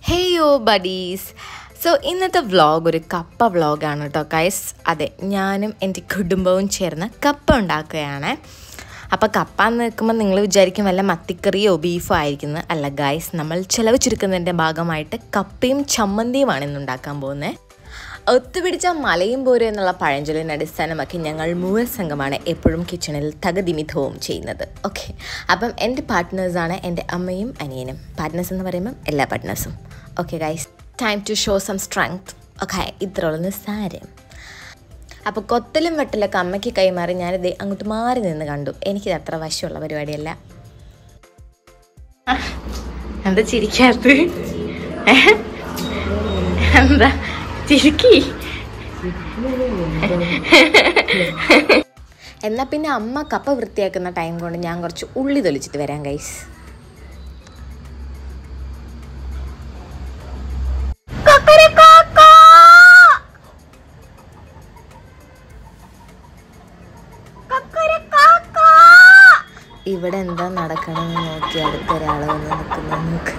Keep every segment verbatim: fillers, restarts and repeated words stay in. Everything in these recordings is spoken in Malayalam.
Hey yo buddies! So ഇന്നത്തെ വ്ളോഗ് ഒരു കപ്പ വ്ളോഗാണ് കേട്ടോ ഗൈസ്. അതെ, ഞാനും എൻ്റെ കുടുംബവും ചേർന്ന് കപ്പ ഉണ്ടാക്കുകയാണ്. അപ്പോൾ കപ്പ എന്ന് നിൽക്കുമ്പോൾ നിങ്ങൾ വിചാരിക്കും വല്ല മത്തിക്കറിയോ ബീഫോ ആയിരിക്കുന്നത്. അല്ല ഗൈസ്, നമ്മൾ ചിലവ് ചുരുക്കുന്നതിൻ്റെ ഭാഗമായിട്ട് കപ്പയും ചമ്മന്തിയുമാണ് ഇന്ന് ഉണ്ടാക്കാൻ പോകുന്നത്. ഒത്തുപിടിച്ച മലയും പോരും എന്നുള്ള പഴഞ്ചൊല്ലിനെ അടിസ്ഥാനമാക്കി ഞങ്ങൾ മൂവർ സംഘമാണ് എപ്പോഴും കിച്ചണിൽ തകതിമിതവും ചെയ്യുന്നത്. ഓക്കെ, അപ്പം എൻ്റെ പാർട്ട്നേഴ്സാണ് എൻ്റെ അമ്മയും അനിയനും. പാർട്ട്നേഴ്സ് എന്ന് പറയുമ്പം എല്ലാ പാർട്ട്നേഴ്സും. Okay guys, time to show some strength. Okay, ഇത്രയുള്ള നിസ്സാരം. അപ്പോൾ കൊത്തലും വെട്ടലൊക്കെ അമ്മയ്ക്ക് കൈമാറി ഞാനിത് അങ്ങോട്ട് മാറി നിന്ന് കണ്ടു. എനിക്കിത് അത്ര വശമുള്ള പരിപാടിയല്ല. എന്താ ചിരിക്കാത്ത? എന്താ ചിരിക്കി? എന്നാ പിന്നെ അമ്മ കപ്പ വൃത്തിയാക്കുന്ന ടൈം കൊണ്ട് ഞാൻ കുറച്ച് ഉള്ളി തൊലിച്ചിട്ട് വരാം ഗൈസ്. ഇവിടെ എന്താ നടക്കണമെന്ന് നോക്കി അടുത്തൊരാൾ വന്ന് നിൽക്കുന്ന നോക്ക്.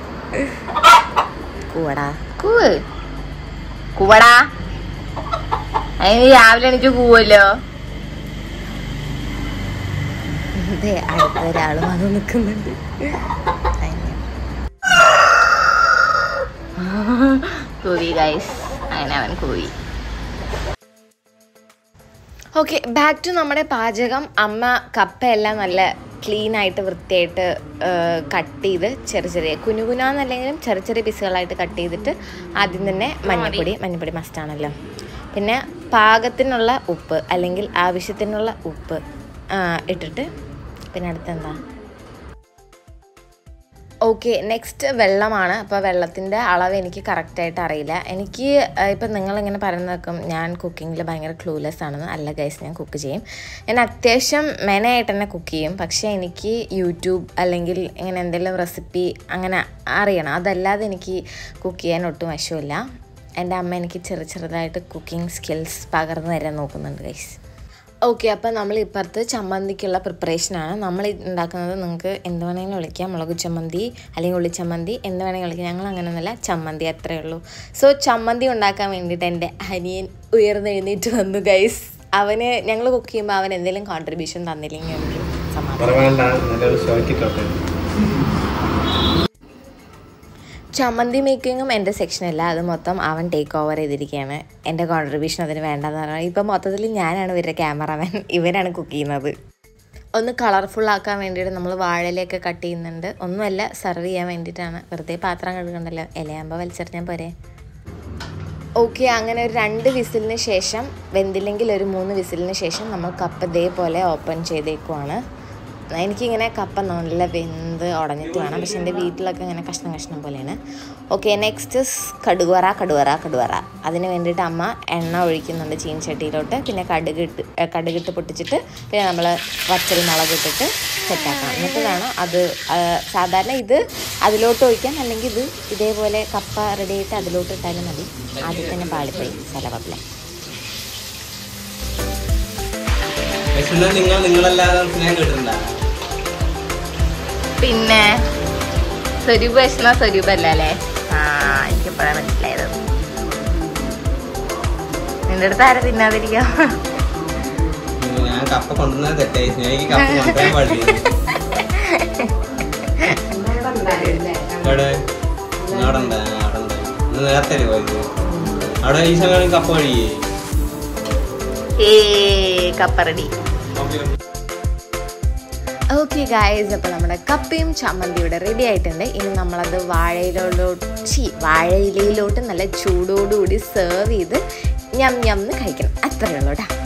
കൂവടാ കൂവ് കൂവടാ. അതിന് രാവിലെ എനിക്ക് കൂവല്ലോ. അതെ, അടുത്തൊരാൾ വന്ന് നിൽക്കുന്നുണ്ട്. കൂവി ഗൈസ്, അങ്ങനെ അവൻ കൂവി. ഓക്കെ, ബാക്ക് ടു നമ്മുടെ പാചകം. അമ്മ കപ്പയെല്ലാം നല്ല ക്ലീനായിട്ട് വൃത്തിയായിട്ട് കട്ട് ചെയ്ത് ചെറിയ ചെറിയ കുനുകുനാന്നല്ലെങ്കിലും ചെറിയ ചെറിയ പീസുകളായിട്ട് കട്ട് ചെയ്തിട്ട് ആദ്യം തന്നെ മഞ്ഞൾപ്പൊടി മഞ്ഞൾപ്പൊടി മസ്റ്റാണല്ലോ, പിന്നെ പാകത്തിനുള്ള ഉപ്പ് അല്ലെങ്കിൽ ആവശ്യത്തിനുള്ള ഉപ്പ് ഇട്ടിട്ട് പിന്നെ അടുത്തെന്താ ഓക്കെ നെക്സ്റ്റ് വെള്ളമാണ്. അപ്പോൾ വെള്ളത്തിൻ്റെ അളവ് എനിക്ക് കറക്റ്റായിട്ട് അറിയില്ല. എനിക്ക് ഇപ്പം നിങ്ങളിങ്ങനെ പറയുന്ന വെക്കും ഞാൻ കുക്കിങ്ങിൽ ഭയങ്കര ക്ലൂലെസ് ആണെന്ന്. അല്ല ഗൈസ്, ഞാൻ കുക്ക് ചെയ്യും. ഞാൻ അത്യാവശ്യം മെനയായിട്ട് തന്നെ കുക്ക് ചെയ്യും. പക്ഷേ എനിക്ക് യൂട്യൂബ് അല്ലെങ്കിൽ ഇങ്ങനെ എന്തെങ്കിലും റെസിപ്പി അങ്ങനെ അറിയണം. അതല്ലാതെ എനിക്ക് കുക്ക് ചെയ്യാൻ ഒട്ടും വശമില്ല. എൻ്റെ അമ്മ എനിക്ക് ചെറു ചെറുതായിട്ട് കുക്കിംഗ് സ്കിൽസ് പകർന്നു തരാൻ നോക്കുന്നുണ്ട് ഗൈസ്. ഓക്കെ, അപ്പോൾ നമ്മൾ ഇപ്പുറത്ത് ചമ്മന്തിക്കുള്ള പ്രിപ്പറേഷനാണ്. നമ്മൾ ഉണ്ടാക്കുന്നത് നിങ്ങൾക്ക് എന്ത് വേണമെങ്കിലും വിളിക്കാം. മുളക് ചമ്മന്തി അല്ലെങ്കിൽ ഉള്ളി ചമ്മന്തി എന്ത് വേണമെങ്കിലും വിളിക്കാം. ഞങ്ങൾ അങ്ങനെയൊന്നുമല്ല, ചമ്മന്തി അത്രയേ ഉള്ളൂ. സോ ചമ്മന്തി ഉണ്ടാക്കാൻ വേണ്ടിയിട്ട് എൻ്റെ അനിയൻ ഉയർന്നെഴുന്നേറ്റ് വന്നു ഗൈസ്. അവന് ഞങ്ങൾ കുക്ക് ചെയ്യുമ്പോൾ അവൻ എന്തെങ്കിലും കോൺട്രിബ്യൂഷൻ തന്നില്ലെങ്കിൽ എനിക്ക് സമാധാനം. ചമ്മന്തി മേക്കിങ്ങും എൻ്റെ സെക്ഷനല്ല, അത് മൊത്തം അവൻ ടേക്ക് ഓവർ ചെയ്തിരിക്കുകയാണ്. എൻ്റെ കോൺട്രിബ്യൂഷൻ അതിന് വേണ്ടെന്ന് പറഞ്ഞാൽ ഇപ്പം മൊത്തത്തിൽ ഞാനാണ് ഇവരുടെ ക്യാമറമാൻ, ഇവരാണ് കുക്ക് ചെയ്യുന്നത്. ഒന്ന് കളർഫുൾ ആക്കാൻ വേണ്ടിയിട്ട് നമ്മൾ വാഴയിലൊക്കെ കട്ട് ചെയ്യുന്നുണ്ട്. ഒന്നുമല്ല, സെർവ് ചെയ്യാൻ വേണ്ടിയിട്ടാണ്. വെറുതെ പാത്രം കഴുകണ്ടല്ലോ, ഇലയാകുമ്പോൾ വലിച്ചെറിഞ്ഞാൽ പോരെ. ഓക്കെ, അങ്ങനെ ഒരു രണ്ട് വിസിലിന് ശേഷം, വെന്തില്ലെങ്കിൽ ഒരു മൂന്ന് വിസിലിന് ശേഷം നമ്മൾ കപ്പ ഇതേപോലെ ഓപ്പൺ ചെയ്തേക്കുവാണ്. എനിക്കിങ്ങനെ കപ്പ നല്ല വെന്ത് ഉടഞ്ഞിട്ട് വേണം, പക്ഷെ എൻ്റെ വീട്ടിലൊക്കെ ഇങ്ങനെ കഷ്ണം കഷ്ണം പോലെയാണ്. ഓക്കെ, നെക്സ്റ്റ് കടുവറ കടുവറ കടുവറ അതിന് വേണ്ടിയിട്ട് അമ്മ എണ്ണ ഒഴിക്കുന്നുണ്ട് ചീനച്ചട്ടിയിലോട്ട്. പിന്നെ കടുകിട്ട് കടുകിട്ട് പൊട്ടിച്ചിട്ട് പിന്നെ നമ്മൾ വറ്റൽ മുളക് ഇട്ടിട്ട് സെറ്റാക്കണം. എന്നിട്ട് വേണം അത് സാധാരണ ഇത് അതിലോട്ട് ഒഴിക്കാം, അല്ലെങ്കിൽ ഇത് ഇതേപോലെ കപ്പ റെഡി ആയിട്ട് അതിലോട്ട് ഇട്ടാലും മതി. ആദ്യം തന്നെ പാളിപ്പോയി സ്ഥലവപ്പില്ല. പിന്നെ സ്വരൂപ വിഷമ സ്വരൂപല്ല അല്ലേ? ആ, എനിക്കിപ്പോഴാണ് മനസ്സിലായത്. നിന്റെ അടുത്ത് ആരെ തിന്നാതിരിക്കാം? കപ്പ റെഡി. ഓക്കെ ഗായ്സ്, അപ്പോൾ നമ്മുടെ കപ്പയും ചമ്മന്തിയുടെ റെഡി ആയിട്ടുണ്ട്. ഇനി നമ്മളത് വാഴയിലോട്ട് ചീ വാഴയിലയിലോട്ട് നല്ല ചൂടോടുകൂടി സെർവ് ചെയ്ത് ഞം ഞംന്ന് കഴിക്കണം. അത്രയേ ഉള്ളൂ കേട്ടോ.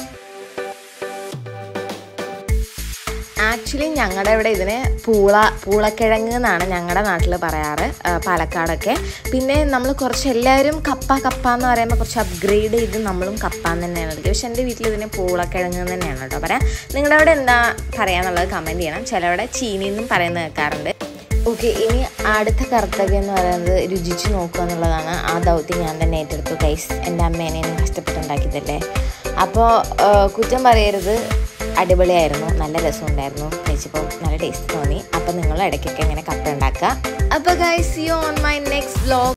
ആക്ച്വലി ഞങ്ങളുടെ ഇവിടെ ഇതിന് പൂള പൂളക്കിഴങ്ങ് എന്നാണ് ഞങ്ങളുടെ നാട്ടിൽ പറയാറ്, പാലക്കാടൊക്കെ. പിന്നെ നമ്മൾ കുറച്ച് എല്ലാവരും കപ്പ കപ്പ എന്ന് പറയുമ്പോൾ കുറച്ച് അപ്ഗ്രേഡ് ചെയ്ത് നമ്മളും കപ്പ എന്ന് തന്നെയാണ് വിളിക്കുക. പക്ഷെ എൻ്റെ വീട്ടിൽ ഇതിന് പൂളക്കിഴങ്ങ് തന്നെയാണ് കേട്ടോ പറയാം. നിങ്ങളുടെ അവിടെ എന്താ പറയാന്നുള്ളത് കമൻറ്റ് ചെയ്യണം. ചിലവിടെ ചീനി എന്നും പറയുന്നത് കേൾക്കാറുണ്ട്. ഓക്കെ, ഇനി അടുത്ത കർത്തവ്യം എന്ന് പറയുന്നത് രുചിച്ച് നോക്കുക എന്നുള്ളതാണ്. ആ ദൗത്യം ഞാൻ തന്നെ ഏറ്റെടുത്തു ഗൈസ്. എൻ്റെ അമ്മേനെ കഷ്ടപ്പെട്ടുണ്ടാക്കിയതല്ലേ. അപ്പോൾ കുറ്റം പറയരുത്, അടിപൊളിയായിരുന്നു, നല്ല രസമുണ്ടായിരുന്നു, കഴിച്ചപ്പോൾ നല്ല ടേസ്റ്റ് തോന്നി. അപ്പോൾ നിങ്ങൾ ഇടയ്ക്കൊക്കെ ഇങ്ങനെ കപ്പ ഉണ്ടാക്കുക. അപ്പോൾ guys, see you on my next vlog.